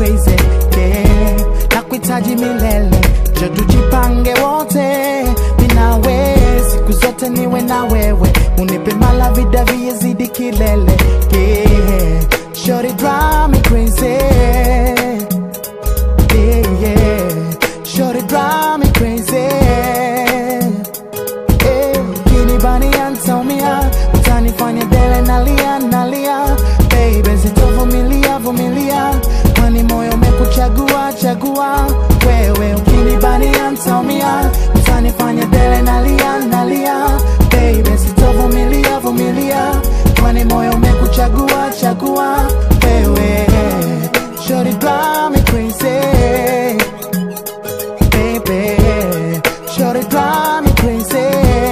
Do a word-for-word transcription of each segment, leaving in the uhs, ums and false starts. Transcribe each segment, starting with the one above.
crazy, yeah. Nakuhitaji milele, jo tujipange wote. Minawe, siku zote niwe na wewe. Unipe mala vida viyezidi kilele, yeah. Shorty drive me crazy, yeah, yeah. Shorty drive me crazy, yeah. Kini bani antomia, utanifanya dele nalia, nalia. Baby, sitovumilia, vumilia. Kwani moyo umekuchagua, chagua. Wewe ukinibani antomia, utanifanya dele nalia, nalia. Baby, sitovumilia, vumilia. Kwani moyo umekuchagua, chagua. Wewe, shorty drive me crazy, baby, shorty drive me crazy.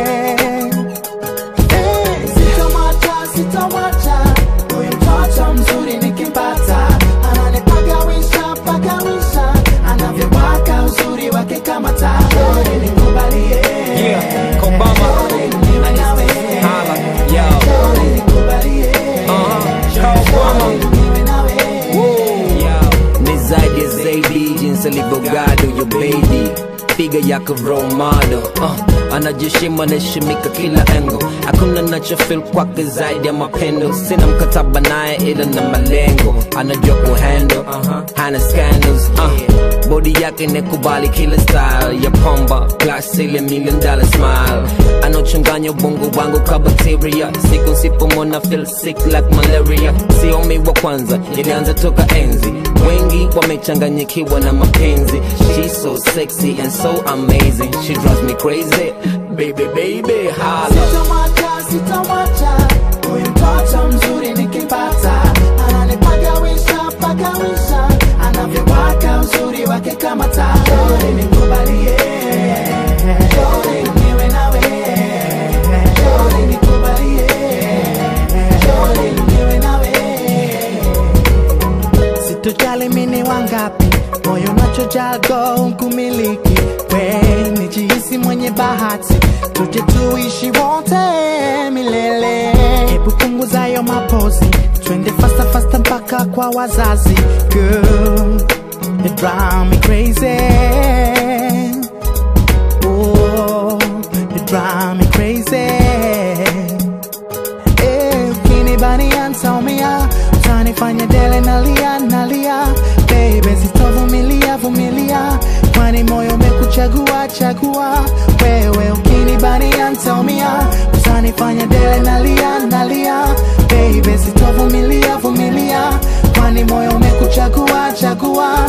Hey, sitomacha, sitomacha. Huyu mtoto mzuri nikimpata, ananipagawisha, pagawisha. Anavyowaka uzuri wake kama taa. Shorty nikubalie, yeah, Kobama. Shorty niwe nawe, Hala, yo. Shorty nikubalie, Shorty niwe nawe. Ni zaidi zaidi jinsi alivyogado yo baby, figa yako role model, uh, anajishima neshimika kila engo. Hakuna nacho feel kwake zaidi ya mapendo. Sina mkataba naye ila na malengo. Anajua kuhandle, uh-huh. Hana scandals, uh, body yake nekubali kila style ya pomba, glass ile million dollar smile. Anochanganya bongo wangu ka bacteria. Siku sipomona feel sick like malaria. Siomi wa kwanza, ilianza toka enzi. Wengi wamechanganyikiwa na mapenzi. She's so sexy and so amazing. She drives me crazy, baby baby holla. Sitomacha, sitomacha. Huyu mtoto mzuri nikimpata, ananipagawisha, pagawisha. Anavyowaka uzuri wake kama taa. Shorty nikubalie, Shorty niwe nawe, Shorty nikubalie, Shorty niwe nawe. Sitojali mini wangapi, moyo unachojago kumiliki. We nijihisi mwenye bahati, tuje tuishi wote milele. Hebu punguza yo mapozi, twende fasta fasta mpaka kwa wazazi. Girl, you drive me crazy, oh, you drive me crazy. Eh, ukinibani antomia, utanifanya dele nalia, nalia. Baby, sitovumilia, vumilia. Kwani moyo umekuchagua, chagua. Wewe ukinibani antomia, utanifanya dele nalia, nalia. Baby, sitovumilia, vumilia. Kwani moyo umekuchagua, chagua.